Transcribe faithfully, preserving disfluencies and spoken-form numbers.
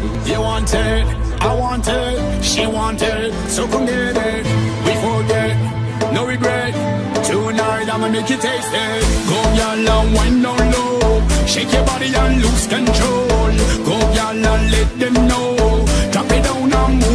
You want it, I want it, she want it, so come get it. We forget, no regret. Tonight I'ma make you taste it. Go y'all and wind down low, shake your body and lose control. Go y'all and let them know, drop it down and